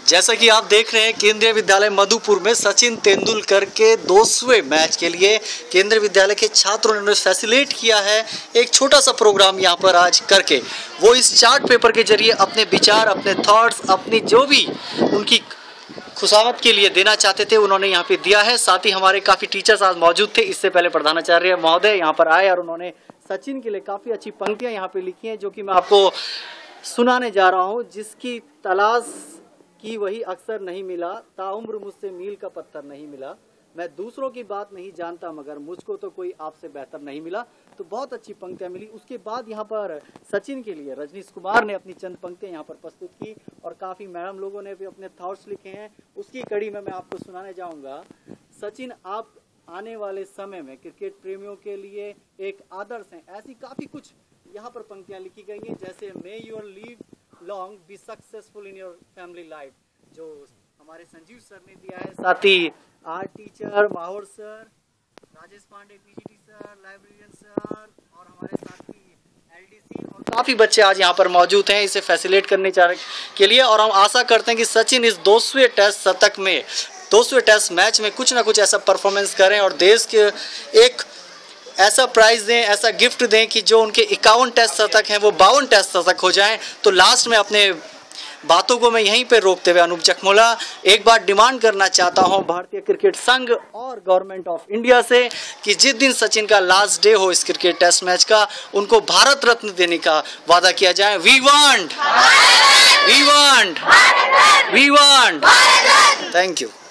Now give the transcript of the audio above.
जैसा कि आप देख रहे हैं केंद्रीय विद्यालय मधुपुर में सचिन तेंदुलकर के 200वें मैच के लिए केंद्रीय विद्यालय के छात्रों ने फैसिलिटेट किया है एक छोटा सा प्रोग्राम यहाँ पर आज करके। वो इस चार्ट पेपर के जरिए अपने विचार, अपने थॉट्स, अपनी जो भी उनकी खुशामद के लिए देना चाहते थे उन्होंने यहाँ पे दिया है। साथ ही हमारे काफ़ी टीचर्स आज मौजूद थे। इससे पहले प्रधानाचार्य महोदय यहाँ पर आए और उन्होंने सचिन के लिए काफ़ी अच्छी पंक्तियाँ यहाँ पे लिखी हैं, जो कि मैं आपको सुनाने जा रहा हूँ। जिसकी तलाश की वही अक्सर नहीं मिला, ताउम्र मुझसे मील का पत्थर नहीं मिला। मैं दूसरों की बात नहीं जानता मगर मुझको तो कोई आपसे बेहतर नहीं मिला। तो बहुत अच्छी पंक्तियाँ मिली। उसके बाद यहाँ पर सचिन के लिए रजनीश कुमार ने अपनी चंद पंक्तियाँ यहाँ पर प्रस्तुत की और काफ़ी मैडम लोगों ने भी अपने थॉट्स लिखे हैं। उसकी कड़ी में मैं आपको सुनाने जाऊँगा। सचिन, आप आने वाले समय में क्रिकेट प्रेमियों के लिए एक आदर्श हैं। ऐसी काफ़ी कुछ यहाँ पर पंक्तियाँ लिखी गई हैं, जैसे may your live long be successful in your family life, जो हमारे संजीव सर ने दिया है। साथ ही art teacher Mahaur sir, Rajesh Pandey PGT sir, librarian sir और हमारे साथी एलडीसी और काफ़ी बच्चे आज यहाँ पर मौजूद हैं इसे फैसिलिटेट करने के लिए। और हम आशा करते हैं कि सचिन इस 200वें टेस्ट शतक में, 200वें टेस्ट मैच में कुछ ना कुछ ऐसा परफॉर्मेंस करें और देश के एक ऐसा प्राइज़ दें, ऐसा गिफ्ट दें कि जो उनके 51 टेस्ट शतक हैं वो 52 टेस्ट शतक हो जाएं। तो लास्ट में अपने बातों को मैं यहीं पे रोकते हुए अनूप जखमोला एक बार डिमांड करना चाहता हूं भारतीय क्रिकेट संघ और गवर्नमेंट ऑफ इंडिया से कि जिस दिन सचिन का लास्ट डे हो इस क्रिकेट टेस्ट मैच का, उनको भारत रत्न देने का वादा किया जाए। We want. Thank you.